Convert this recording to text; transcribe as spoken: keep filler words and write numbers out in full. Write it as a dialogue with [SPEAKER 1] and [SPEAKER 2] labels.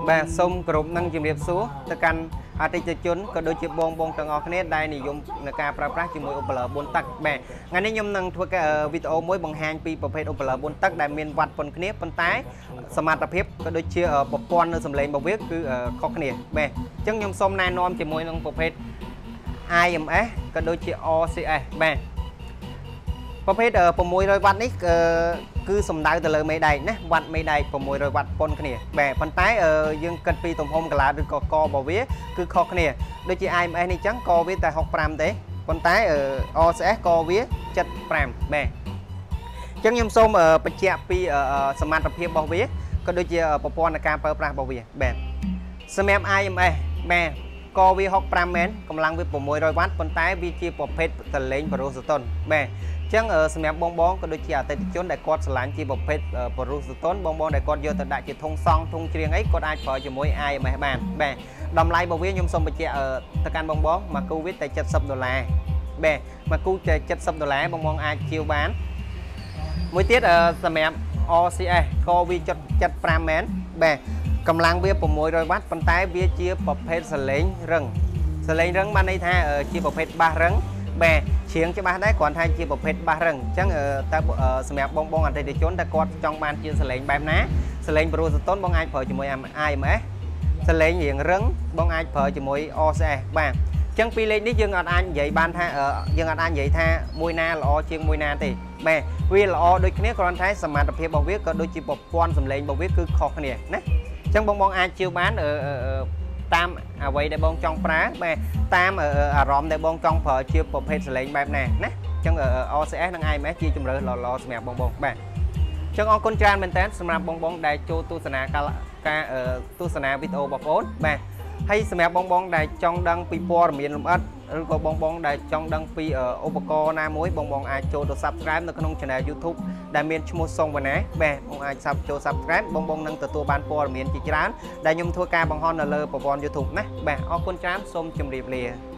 [SPEAKER 1] បាទសូមគោរពនឹងជំរាបសួរទៅកាន់អតិថិជនក៏ដូចជាបងបងទាំងអស់គ្នាដែលនិយមនៅការប្រើប្រាស់ជាមួយឧបករណ៍បួនទឹកបាទថ្ងៃនេះខ្ញុំនឹងធ្វើវីដេអូមួយបង្ហាញពីប្រភេទឧបករណ៍បួនទឹកដែលមានវត្តប៉ុនគ្នាប៉ុន្តែសមត្ថភាពក៏ដូចជាប្រព័ន្ធនៅសម្លេងរបស់វាគឺខុសគ្នាបាទអញ្ចឹងខ្ញុំសូមណែនាំជាមួយនឹងប្រភេទ I M S ក៏ដូចជា R C S បាទប្រភេទ 600 វ៉ាត់នេះគឺសំដៅទៅលើមេដែកណាវ៉ាត់មេដែក 600 វ៉ាត់ប៉ុនគ្នាបាទប៉ុន្តែយើងគិតពីទំហំកាឡាឬក៏ករបស់វាគឺខុសគ្នាដូចជា I M S នេះចឹងកវាតែ 65 ទេប៉ុន្តែ R C S កវា 75 បាទអញ្ចឹងខ្ញុំសូមបញ្ជាក់ពីសមត្ថភាពរបស់វាក៏ដូចជាប្រព័ន្ធនៃការប្រើប្រាស់របស់វាបាទសម្រាប់ I M S បាទកវា 65 មែនកម្លាំងវា 600 វ៉ាត់ប៉ុន្តែវាជាប្រភេទសលេងប្រូសតុនបាទអញ្ចឹងសម្រាប់បងបងក៏ដូចជាអតិថិជនដែលគាត់ឆ្លាញ់ជាប្រភេទប្រូសតុនបងបងដែលគាត់យកទៅដាក់ជាធុងសង់ធុងជ្រៀងអីគាត់អាចប្រើជាមួយ I M S បានបាទតម្លៃរបស់វាខ្ញុំសូមបញ្ជាក់ទៅកាន់បងបងមកគូវាតែ 70 ដុល្លារបាទមកគូតែ 70 ដុល្លារបងបងអាចជាវបានមួយទៀតសម្រាប់ R C S កវា 75 មែនបាទកម្លាំងវា 600 វ៉ាត់ប៉ុន្តែវាជាប្រភេទសលេងរឹងសលេងរឹងបានន័យថាជាប្រភេទបាសរឹងបាទជ្រៀងច្បាស់ដែរគ្រាន់តែជាប្រភេទបាសរឹងអញ្ចឹងតើសម្រាប់បងបងអតិថិជនតែគាត់ចង់បានជាសលេងបែបណាសលេងប្រូសតុនបងអាចប្រើជាមួយ I M S សលេងរៀងរឹងបងអាចប្រើជាមួយ R C S បាទអញ្ចឹងពីរលេខនេះយើងអត់អាចនិយាយបានថាយើងអត់អាចនិយាយថាមួយណាល្អជាងមួយណាទេបាទវាល្អដូចគ្នាគ្រាន់តែសមត្ថភាពរបស់វាក៏ដូចជាប្រព័ន្ធសំឡេងរបស់វាគឺខុសគ្នាណាអញ្ចឹងបងបងអាចជឿបានតាមអ្វីដែលបងចង់ប្រើបាទតាមអារម្មណ៍ដែលបងចង់ប្រើជាប្រភេទសលេងបែបណាណាអញ្ចឹង R C S និង I M S ជាជម្រើសល្អៗសម្រាប់បងបងបាទអញ្ចឹងអរគុណច្រើនមែនតើសម្រាប់បងបងដែលចូលទស្សនាការទស្សនាវីដេអូបងប្អូនបាទហើយសម្រាប់បងបងដែលចង់ដឹងពីព័ត៌មានលម្អិតឬក៏បងបងដែលចង់ដឹងពីឧបករណ៍ណាមួយបងបងអាចចូលទៅ Subscribe នៅក្នុង Channel YouTube ដែលមានឈ្មោះសុងវណ្ណាបាទបងអាចសាប់ចូល Subscribe បងបងនឹងទទួលបានព័ត៌មានជាច្រើនដែលខ្ញុំធ្វើការបង្ហោះនៅលើប្រព័ន្ធ YouTube ណាបាទអរគុណច្រើនសូមជម្រាបលា